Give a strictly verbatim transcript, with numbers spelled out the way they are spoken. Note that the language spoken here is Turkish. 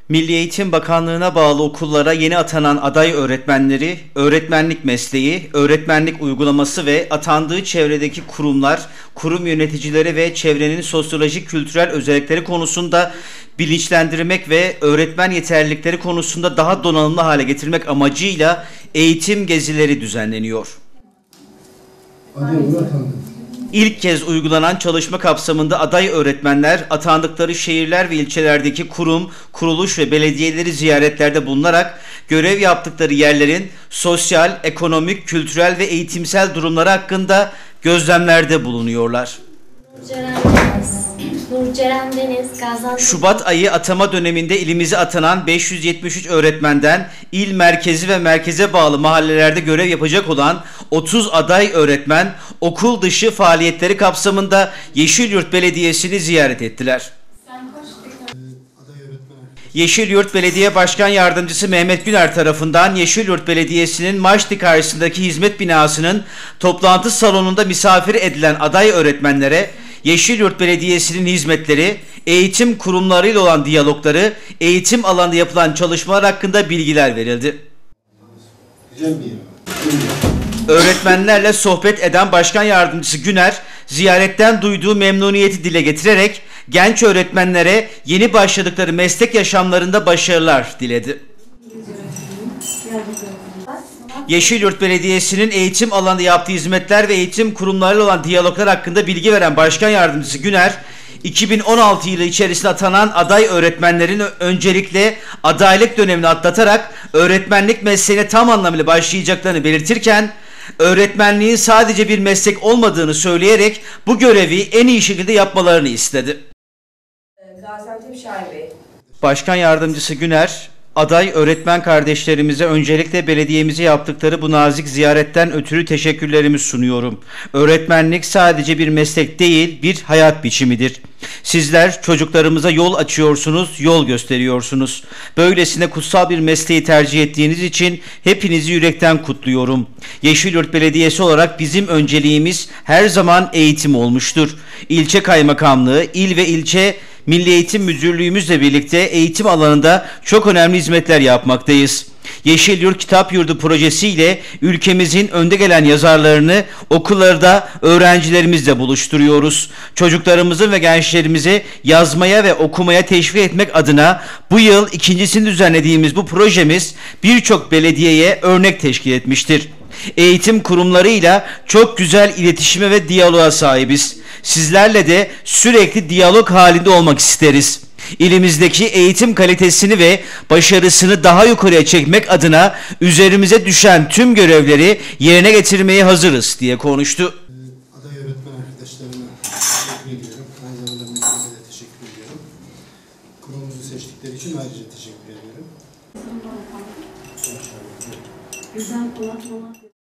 Milli Eğitim Bakanlığı'na bağlı okullara yeni atanan aday öğretmenleri, öğretmenlik mesleği, öğretmenlik uygulaması ve atandığı çevredeki kurumlar, kurum yöneticileri ve çevrenin sosyolojik kültürel özellikleri konusunda bilinçlendirmek ve öğretmen yeterlilikleri konusunda daha donanımlı hale getirmek amacıyla eğitim gezileri düzenleniyor. İlk kez uygulanan çalışma kapsamında aday öğretmenler atandıkları şehirler ve ilçelerdeki kurum, kuruluş ve belediyeleri ziyaretlerde bulunarak görev yaptıkları yerlerin sosyal, ekonomik, kültürel ve eğitimsel durumları hakkında gözlemlerde bulunuyorlar. Nurceren Deniz, Gaziantep. Şubat ayı atama döneminde ilimize atanan beş yüz yetmiş üç öğretmenden il merkezi ve merkeze bağlı mahallelerde görev yapacak olan otuz aday öğretmen okul dışı faaliyetleri kapsamında Yeşilyurt Belediyesi'ni ziyaret ettiler. Yeşilyurt Belediye Başkan Yardımcısı Mehmet Güner tarafından Yeşilyurt Belediyesi'nin Maçlı karşısındaki hizmet binasının toplantı salonunda misafir edilen aday öğretmenlere Yeşilyurt Belediyesi'nin hizmetleri, eğitim kurumlarıyla olan diyalogları, eğitim alanında yapılan çalışmalar hakkında bilgiler verildi. Öğretmenlerle sohbet eden Başkan Yardımcısı Güner, ziyaretten duyduğu memnuniyeti dile getirerek genç öğretmenlere yeni başladıkları meslek yaşamlarında başarılar diledi. Yeşilyurt Belediyesi'nin eğitim alanında yaptığı hizmetler ve eğitim kurumlarıyla olan diyaloglar hakkında bilgi veren Başkan Yardımcısı Güner, iki bin on altı yılı içerisinde atanan aday öğretmenlerin öncelikle adaylık dönemini atlatarak öğretmenlik mesleğine tam anlamıyla başlayacaklarını belirtirken, öğretmenliğin sadece bir meslek olmadığını söyleyerek bu görevi en iyi şekilde yapmalarını istedi. Gaziantep Şahin Bey. Başkan Yardımcısı Güner, aday öğretmen kardeşlerimize öncelikle belediyemize yaptıkları bu nazik ziyaretten ötürü teşekkürlerimi sunuyorum. Öğretmenlik sadece bir meslek değil, bir hayat biçimidir. Sizler çocuklarımıza yol açıyorsunuz, yol gösteriyorsunuz. Böylesine kutsal bir mesleği tercih ettiğiniz için hepinizi yürekten kutluyorum. Yeşilyurt Belediyesi olarak bizim önceliğimiz her zaman eğitim olmuştur. İlçe Kaymakamlığı, il ve ilçe Milli Eğitim Müdürlüğümüzle birlikte eğitim alanında çok önemli hizmetler yapmaktayız. Yeşilyurt Kitap Yurdu projesiyle ülkemizin önde gelen yazarlarını okullarda öğrencilerimizle buluşturuyoruz. Çocuklarımızı ve gençlerimizi yazmaya ve okumaya teşvik etmek adına bu yıl ikincisini düzenlediğimiz bu projemiz birçok belediyeye örnek teşkil etmiştir. Eğitim kurumlarıyla çok güzel iletişime ve diyaloğa sahibiz. Sizlerle de sürekli diyalog halinde olmak isteriz. İlimizdeki eğitim kalitesini ve başarısını daha yukarıya çekmek adına üzerimize düşen tüm görevleri yerine getirmeye hazırız diye konuştu. Aday öğretmen arkadaşlarıma teşekkür ediyorum. Aynı zamanda müdürlüğe de teşekkür ediyorum. Kurumumuzu seçtikleri için ayrıca teşekkür ediyorum. Güzel,